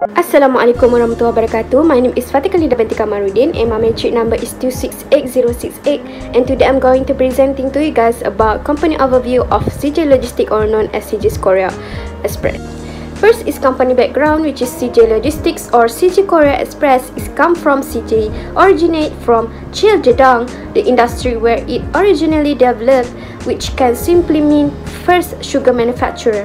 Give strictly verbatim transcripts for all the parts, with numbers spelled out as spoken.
Assalamualaikum warahmatullahi wabarakatuh. My name is Fatika Linda binti Kamarudin and my metric number is two six eight zero six eight, and today I'm going to presenting to you guys about company overview of C J Logistics, or known as C J's Korea Express. First is company background, which is C J Logistics or C J Korea Express is come from C J, originate from Cheiljedong, the industry where it originally developed, which can simply mean first sugar manufacturer.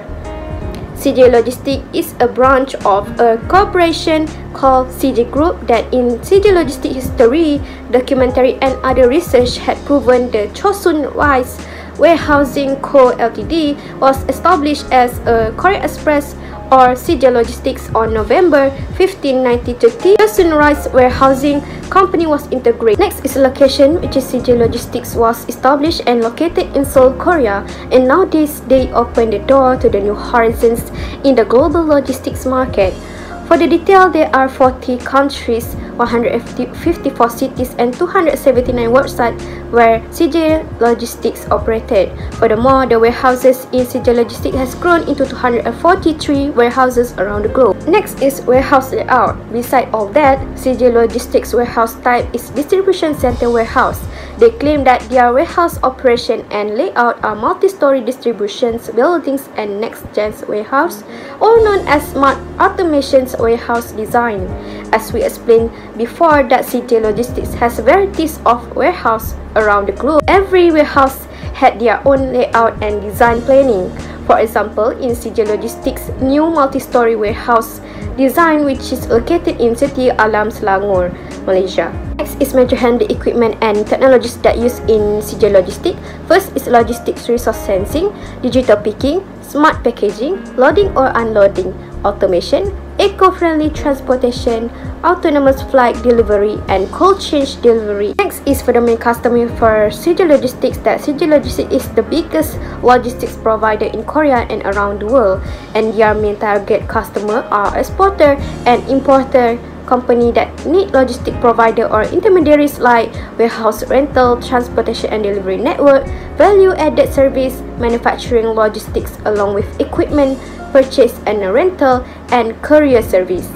C J Logistics is a branch of a corporation called C J Group that in C J Logistics history, documentary and other research had proven the Chosun Rice Warehousing Co. Limited was established as a Korea Express or C J Logistics on November fifteenth nineteen thirty. Chosun Rice Warehousing Company was integrated. Next is location, which is C J Logistics was established and located in Seoul, Korea, and nowadays they open the door to the new horizons in the global logistics market. For the detail, there are forty countries, one hundred fifty-four cities and two hundred seventy-nine websites where C J Logistics operated. Furthermore, the warehouses in C J Logistics has grown into two hundred forty-three warehouses around the globe. Next is warehouse layout. Beside all that, C J Logistics warehouse type is distribution center warehouse. They claim that their warehouse operation and layout are multi-story distributions buildings and next-gen warehouse, or known as smart automations warehouse design. As we explained before, that C J Logistics has varieties of warehouse around the globe. Every warehouse had their own layout and design planning. For example, in C J Logistics new multi-story warehouse design, which is located in City Alam, Selangor, Malaysia. Next is major handling equipment and technologies that used in C J Logistics. First is logistics resource sensing, digital picking, smart packaging, loading or unloading, automation, eco-friendly transportation, autonomous flight delivery, and cold chain delivery. Next is for the main customer for C J Logistics, that C J Logistics is the biggest logistics provider in Korea and around the world, and their main target customer are exporter and importer company that need logistic provider or intermediaries like warehouse rental, transportation and delivery network, value-added service, manufacturing logistics along with equipment purchase and rental, and courier service.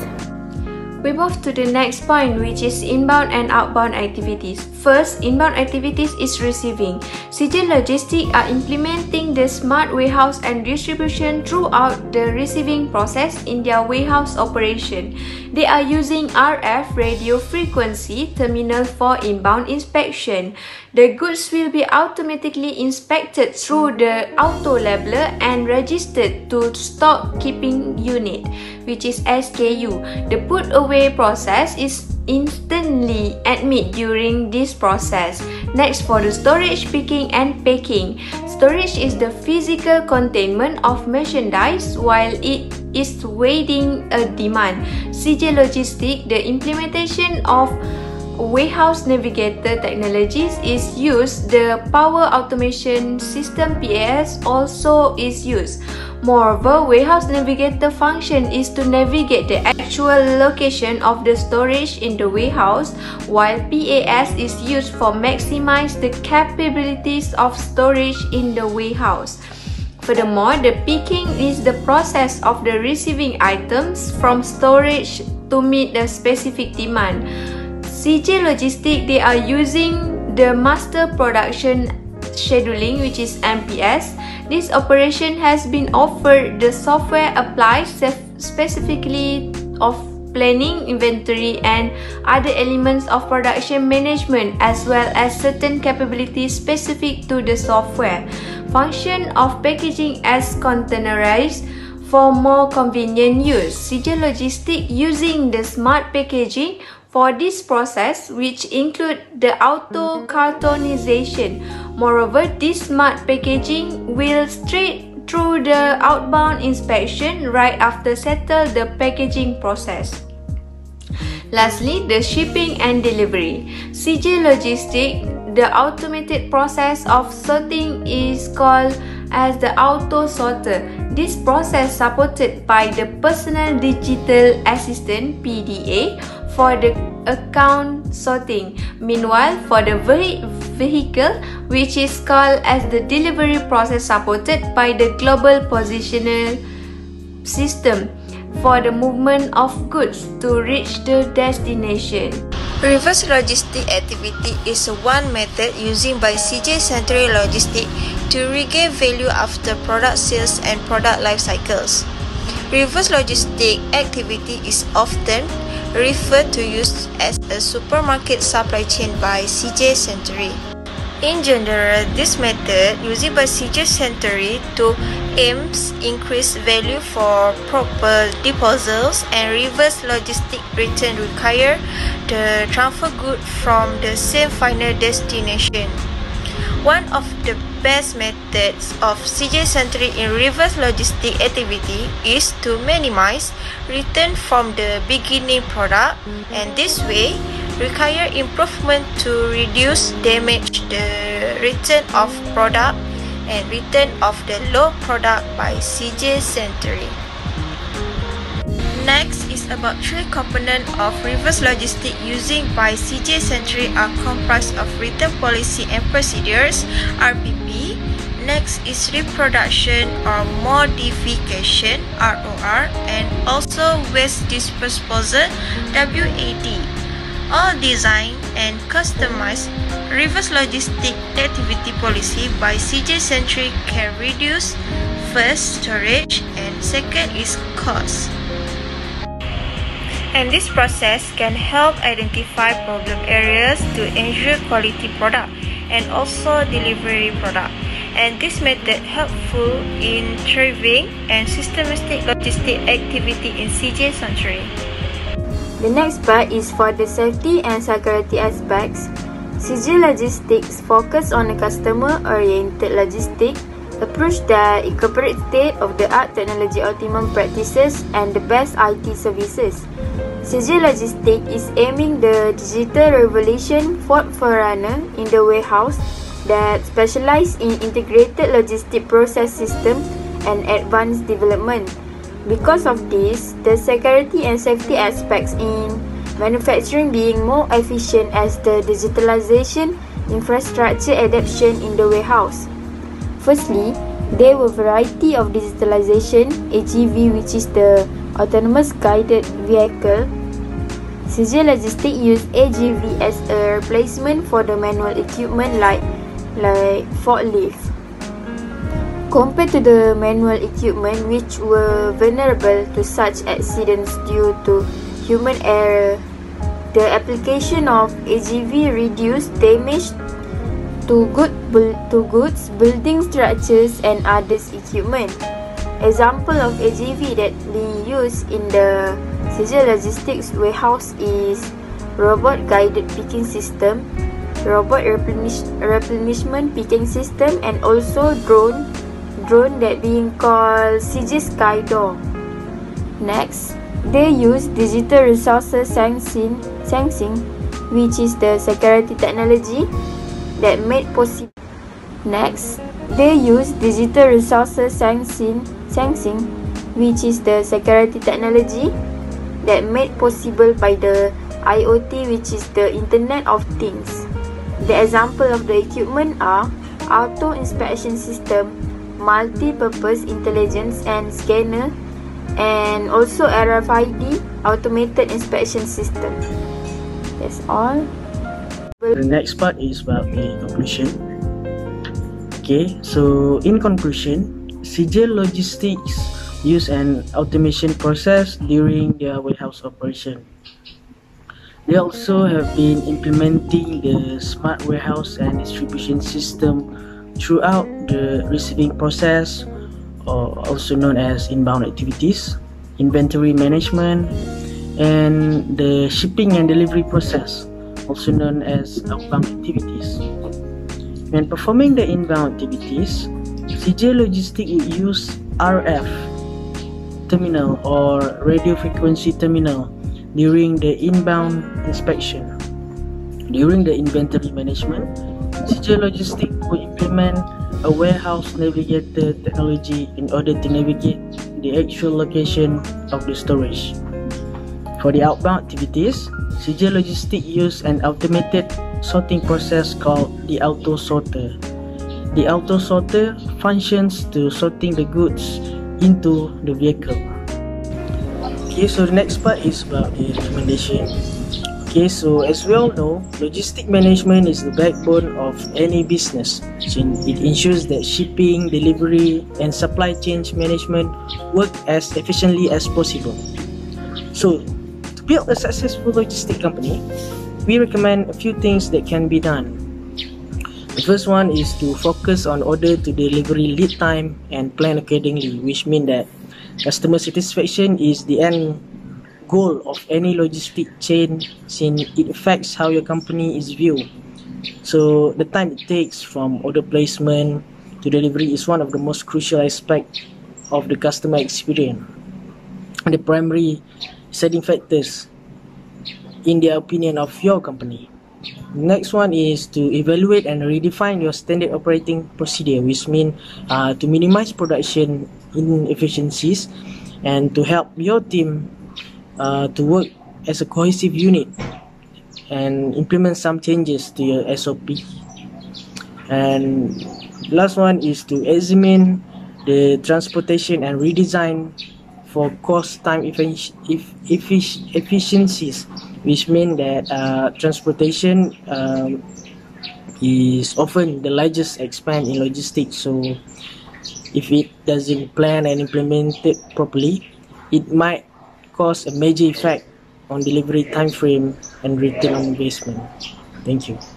We move to the next point, which is inbound and outbound activities. First, inbound activities is receiving. C J Logistics are implementing the smart warehouse and distribution throughout the receiving process in their warehouse operation. They are using R F radio frequency terminal for inbound inspection. The goods will be automatically inspected through the auto labeler and registered to stock keeping unit, which is S K U. The put away process is instantly admit during this process. Next, for the storage, picking and packing. Storage is the physical containment of merchandise while it is waiting a demand. C J Logistics, the implementation of warehouse navigator technologies is used. The power automation system P A S also is used. Moreover, warehouse navigator function is to navigate the actual location of the storage in the warehouse, while P A S is used for maximize the capabilities of storage in the warehouse. Furthermore, the picking is the process of the receiving items from storage to meet the specific demand. C J Logistics, they are using the master production scheduling, which is M P S. This operation has been offered the software applied specifically of planning, inventory, and other elements of production management, as well as certain capabilities specific to the software. Function of packaging as containerized for more convenient use. C J Logistics using the smart packaging for this process, which include the auto cartonization. Moreover, this smart packaging will straight through the outbound inspection right after settle the packaging process. Lastly, the shipping and delivery. C J Logistics, the automated process of sorting is called as the auto sorter. This process supported by the personal digital assistant P D A for the account sorting. Meanwhile, for the vehicle, which is called as the delivery process supported by the global positional system. for the movement of goods to reach the destination. Reverse logistic activity is one method used by C J Century Logistics to regain value after product sales and product life cycles. Reverse logistic activity is often referred to use as a supermarket supply chain by C J Century. In general, this method used by C J Century to aims increase value for proper disposals, and reverse logistic return require the transfer good from the same final destination. One of the best methods of C J Century in reverse logistic activity is to minimize return from the beginning product, and this way require improvement to reduce damage the return of product and return of the low product by C J Century. Next is about three components of reverse logistic using by C J Century are comprised of return policy and procedures R P P. Next is reproduction or modification R O R, and also waste disposal W A D. All design and customized reverse logistic activity policy by C J Century can reduce first storage and second is cost. And this process can help identify problem areas to ensure quality product and also delivery product. And this method helpful in thriving and systematic logistic activity in C J Century. The next part is for the safety and security aspects. C J Logistics focus on a customer-oriented logistic approach that incorporates state-of-the-art technology optimum practices and the best I T services. C J Logistics is aiming the digital revolution forerunner in the warehouse that specialize in integrated logistic process systems and advanced development. Because of this, the security and safety aspects in manufacturing being more efficient as the digitalization infrastructure adoption in the warehouse. Firstly, there were variety of digitalization, A G V, which is the autonomous guided vehicle. C J Logistics use A G V as a replacement for the manual equipment like like forklift. Compared to the manual equipment which were vulnerable to such accidents due to human error, the application of A G V reduced damage to, good, to goods, building structures and other equipment. Example of A G V that being used in the C J Logistics warehouse is robot guided picking system, robot replenish, replenishment picking system, and also drone drone that being called C J Skydoor. Next, they use digital resources sensing, sensing which is the security technology that made possible. Next, they use digital resources sensing, sensing which is the security technology that made possible by the I O T, which is the Internet of Things. The example of the equipment are auto inspection system, multi-purpose intelligence and scanner, and also R F I D automated inspection system. That's all. The next part is about the conclusion. Okay, so in conclusion, C J Logistics use an automation process during their warehouse operation. They also have been implementing the smart warehouse and distribution system throughout the receiving process, or also known as inbound activities, inventory management, and the shipping and delivery process, also known as outbound activities. When performing the inbound activities, C J Logistics will use R F terminal or radio frequency terminal during the inbound inspection. During the inventory management, C J Logistics will implement a warehouse navigator technology in order to navigate the actual location of the storage. For the outbound activities, C J Logistics use an automated sorting process called the auto sorter. The auto sorter functions to sorting the goods into the vehicle. Okay, so the next part is about the recommendation. Okay, so as we all know, logistic management is the backbone of any business. So it ensures that shipping, delivery, and supply chain management work as efficiently as possible. So, to build a successful logistic company, we recommend a few things that can be done. The first one is to focus on order to delivery lead time and plan accordingly, which means that customer satisfaction is the end goal of any logistic chain, since it affects how your company is viewed. So the time it takes from order placement to delivery is one of the most crucial aspects of the customer experience. The primary setting factors in the opinion of your company. Next one is to evaluate and redefine your standard operating procedure, which means uh, to minimize production inefficiencies and to help your team uh, to work as a cohesive unit and implement some changes to your S O P. And last one is to examine the transportation and redesign for cost time effic effic efficiencies, which means that uh, transportation um, is often the largest expense in logistics. So if it doesn't plan and implement it properly, it might cause a major effect on delivery time frame and return on investment. Thank you.